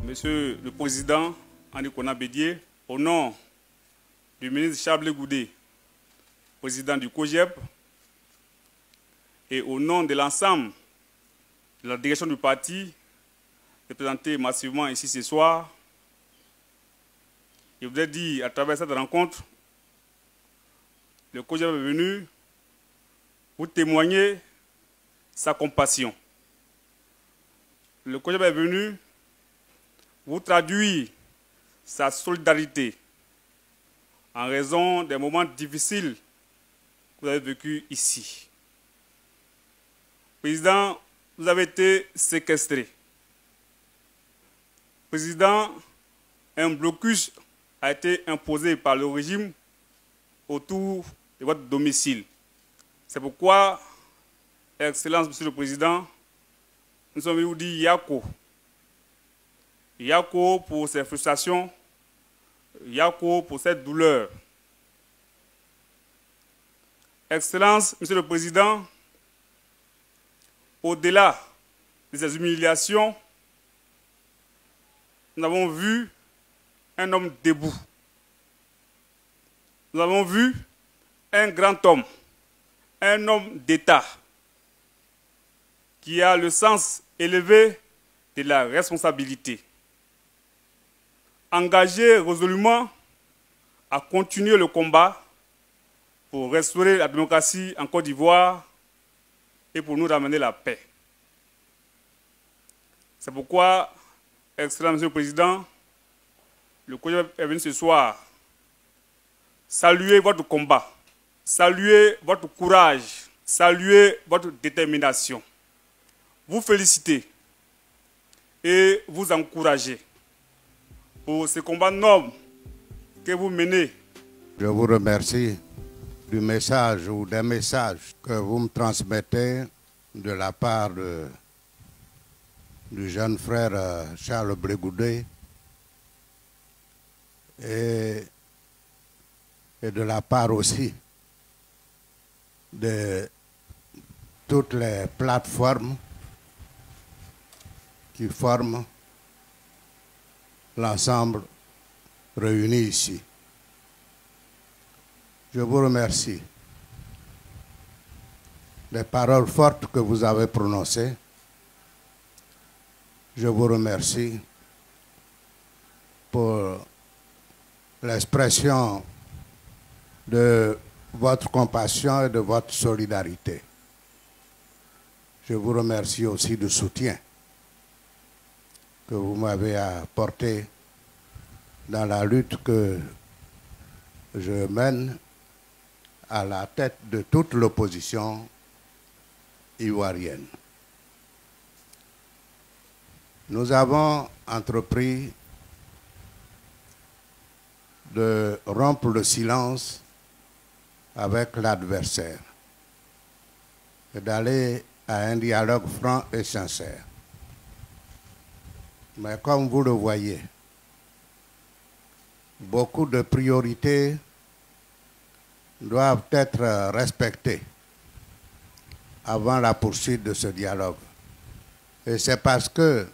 Monsieur le Président, Henri Konan Bédié, au nom du ministre Charles Goudé, président du COJEP, et au nom de l'ensemble de la direction du parti, représentée massivement ici ce soir, je voudrais dire à travers cette rencontre, le COJEP est venu pour témoigner sa compassion. Le COJEP est venu pour traduire sa solidarité en raison des moments difficiles que vous avez vécus ici. Président, vous avez été séquestré. Président, un blocus a été imposé par le régime autour de votre domicile. C'est pourquoi, Excellence, Monsieur le Président, nous sommes venus vous dire Yako. Yako pour ses frustrations, Yako pour cette douleur. Excellence, Monsieur le Président, au-delà de ces humiliations, nous avons vu un homme debout. Nous avons vu un grand homme, un homme d'État qui a le sens élevé de la responsabilité. Engagé résolument à continuer le combat pour restaurer la démocratie en Côte d'Ivoire et pour nous ramener la paix. C'est pourquoi, Excellent Monsieur le Président, le COJEP est venu ce soir saluer votre combat, saluer votre courage, saluer votre détermination, vous féliciter et vous encourager pour ce combat noble que vous menez. Je vous remercie du message ou des messages que vous me transmettez de la part du jeune frère Charles Goudé et de la part aussi de toutes les plateformes qui forment l'ensemble réuni ici. Je vous remercie des paroles fortes que vous avez prononcées. Je vous remercie pour l'expression de votre compassion et de votre solidarité. Je vous remercie aussi du soutien que vous m'avez apporté dans la lutte que je mène à la tête de toute l'opposition ivoirienne. Nous avons entrepris de rompre le silence avec l'adversaire et d'aller à un dialogue franc et sincère. Mais comme vous le voyez, beaucoup de priorités doivent être respectées avant la poursuite de ce dialogue. Et c'est parce que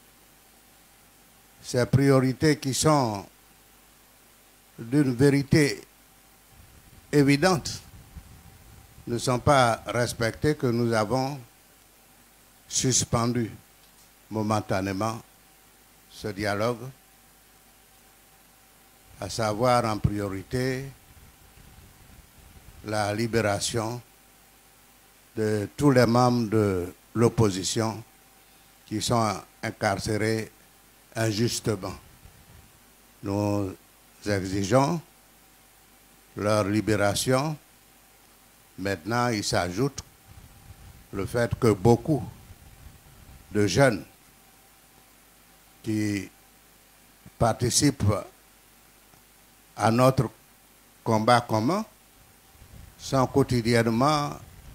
ces priorités qui sont d'une vérité évidente ne sont pas respectées que nous avons suspendu momentanément ce dialogue, à savoir en priorité la libération de tous les membres de l'opposition qui sont incarcérés injustement. Nous exigeons leur libération. Maintenant, il s'ajoute le fait que beaucoup de jeunes qui participent à notre combat commun sont quotidiennement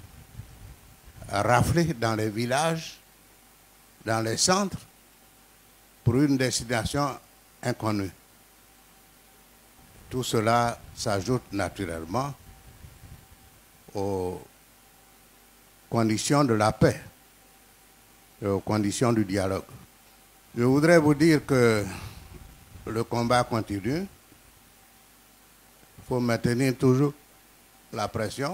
raflés dans les villages, dans les centres, pour une destination inconnue. Tout cela s'ajoute naturellement aux conditions de la paix et aux conditions du dialogue. Je voudrais vous dire que le combat continue. Il faut maintenir toujours la pression.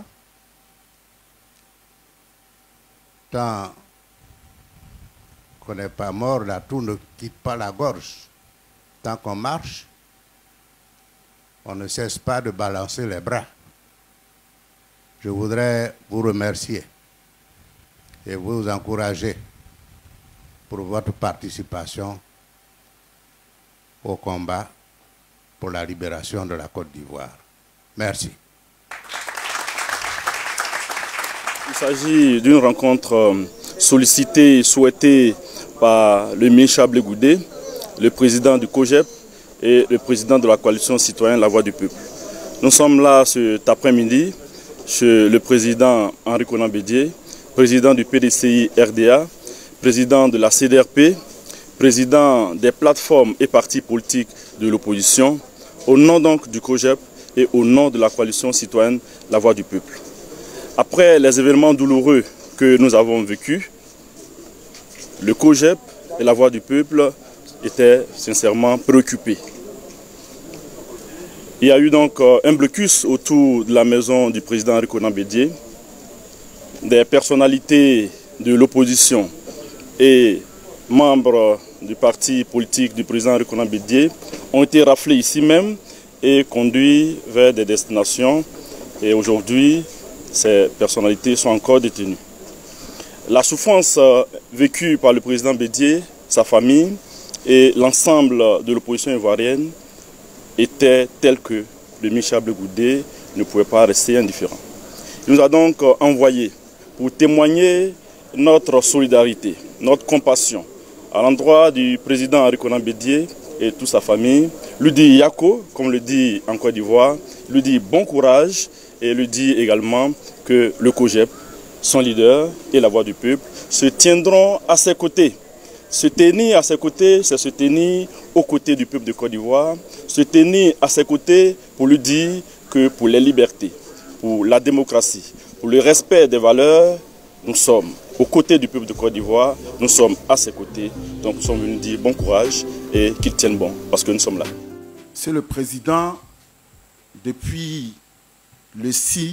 Tant qu'on n'est pas mort, la toux ne quitte pas la gorge. Tant qu'on marche, on ne cesse pas de balancer les bras. Je voudrais vous remercier et vous encourager pour votre participation au combat pour la libération de la Côte d'Ivoire. Merci. Il s'agit d'une rencontre sollicitée et souhaitée par le ministre Chablé Goudé, le président du COJEP et le président de la coalition citoyenne La Voix du Peuple. Nous sommes là cet après-midi chez le président Henri Konan Bédié, président du PDCI RDA, président de la CDRP, président des plateformes et partis politiques de l'opposition, au nom donc du COJEP et au nom de la coalition citoyenne La Voix du Peuple. Après les événements douloureux que nous avons vécus, le COJEP et La Voix du Peuple étaient sincèrement préoccupés. Il y a eu donc un blocus autour de la maison du président Henri Konan Bédié. Des personnalités de l'opposition et membres du parti politique du président Henri Konan Bédié ont été raflés ici même et conduits vers des destinations. Et aujourd'hui, ces personnalités sont encore détenues. La souffrance vécue par le président Bédié, sa famille et l'ensemble de l'opposition ivoirienne était telle que le ministre Chablé Goudé ne pouvait pas rester indifférent. Il nous a donc envoyé pour témoigner notre solidarité, notre compassion à l'endroit du président Henri Konan Bédié et toute sa famille. Lui dit Yako, comme le dit en Côte d'Ivoire, lui dit bon courage et lui dit également que le COJEP, son leader et La Voix du Peuple se tiendront à ses côtés. Se tenir à ses côtés, c'est se tenir aux côtés du peuple de Côte d'Ivoire, se tenir à ses côtés pour lui dire que pour les libertés, pour la démocratie, pour le respect des valeurs, nous sommes aux côtés du peuple de Côte d'Ivoire, nous sommes à ses côtés. Donc nous sommes venus dire bon courage et qu'ils tiennent bon, parce que nous sommes là. C'est le président, depuis le 6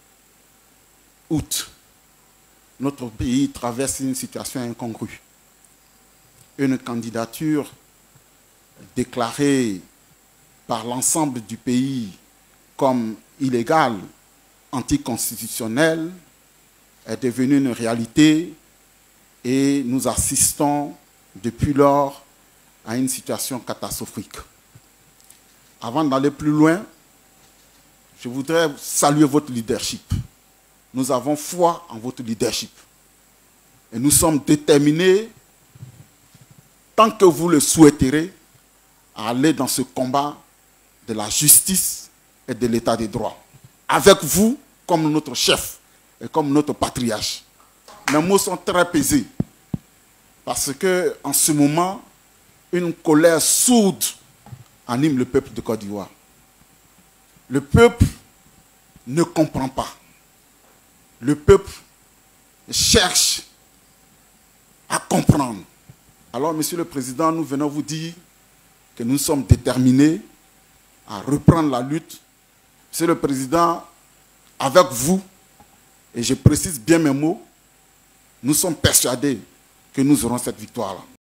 août, notre pays traverse une situation incongrue. Une candidature déclarée par l'ensemble du pays comme illégale, anticonstitutionnelle, est devenue une réalité et nous assistons depuis lors à une situation catastrophique. Avant d'aller plus loin, je voudrais saluer votre leadership. Nous avons foi en votre leadership et nous sommes déterminés, tant que vous le souhaiterez, à aller dans ce combat de la justice et de l'état des droits. Avec vous, comme notre chef et comme notre patriarche. Mes mots sont très pesés. Parce qu'en ce moment, une colère sourde anime le peuple de Côte d'Ivoire. Le peuple ne comprend pas. Le peuple cherche à comprendre. Alors, Monsieur le Président, nous venons vous dire que nous sommes déterminés à reprendre la lutte. Monsieur le Président, avec vous, et je précise bien mes mots, nous sommes persuadés que nous aurons cette victoire-là.